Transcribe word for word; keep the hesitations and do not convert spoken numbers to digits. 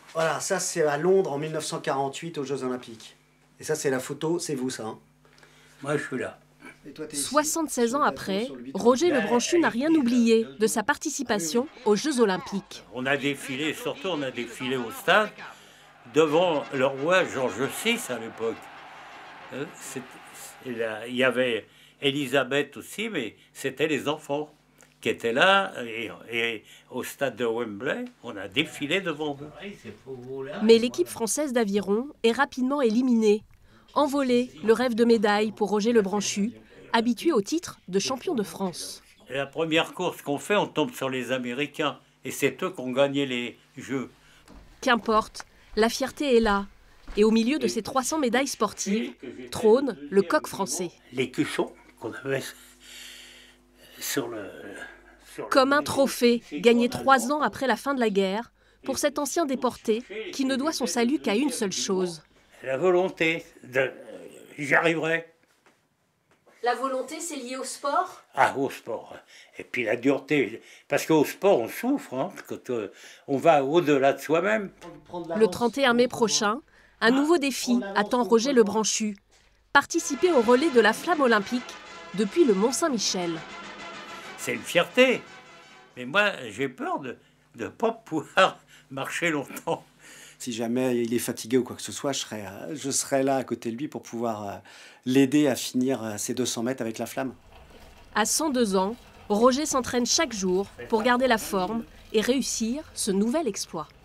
Voilà, ça c'est à Londres en mille neuf cent quarante-huit aux Jeux Olympiques. Et ça c'est la photo, c'est vous ça hein? Moi je suis là. soixante-seize ans après, Roger Lebranchu n'a rien oublié de sa participation aux Jeux Olympiques. On a défilé, surtout on a défilé au stade, devant le roi Georges six à l'époque. Il y avait Elisabeth aussi, mais c'était les enfants qui étaient là. Et, et au stade de Wembley, on a défilé devant eux. Mais l'équipe française d'aviron est rapidement éliminée. Envolé le rêve de médaille pour Roger Lebranchu, habitué au titre de champion de France. Et la première course qu'on fait, on tombe sur les Américains. Et c'est eux qui ont gagné les Jeux. Qu'importe, la fierté est là. Et au milieu de ces trois cents médailles sportives, trône le coq français. L'écusson qu'on avait sur le... Sur Comme le un trophée, gagné trois ans après la fin de la guerre, pour cet ancien déporté qui ne doit son salut qu'à une seule chose. La volonté, de... j'y arriverai. La volonté, c'est lié au sport? Ah, au sport. Et puis la dureté. Parce qu'au sport, on souffre, hein, quand euh, on va au-delà de soi-même. Le trente et un mai prochain, un nouveau défi attend Roger Lebranchu. Participer au relais de la flamme olympique depuis le Mont-Saint-Michel. C'est une fierté. Mais moi, j'ai peur de ne pas pouvoir marcher longtemps. Si jamais il est fatigué ou quoi que ce soit, je serai, je serai là à côté de lui pour pouvoir l'aider à finir ses deux cents mètres avec la flamme. À cent deux ans, Roger s'entraîne chaque jour pour garder la forme et réussir ce nouvel exploit.